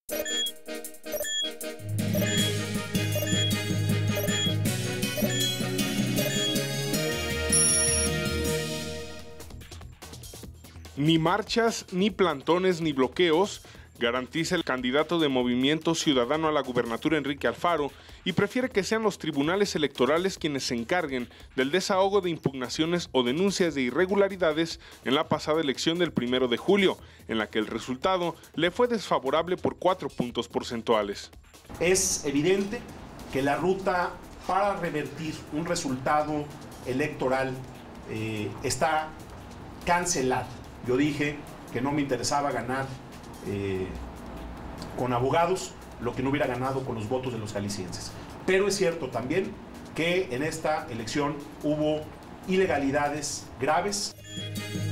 Ni marchas, ni plantones, ni bloqueos, garantiza el candidato de Movimiento Ciudadano a la gubernatura, Enrique Alfaro, y prefiere que sean los tribunales electorales quienes se encarguen del desahogo de impugnaciones o denuncias de irregularidades en la pasada elección del 1 de julio, en la que el resultado le fue desfavorable por 4 puntos porcentuales. Es evidente que la ruta para revertir un resultado electoral está cancelada. Yo dije que no me interesaba ganar con abogados lo que no hubiera ganado con los votos de los jaliscienses. Pero es cierto también que en esta elección hubo ilegalidades graves.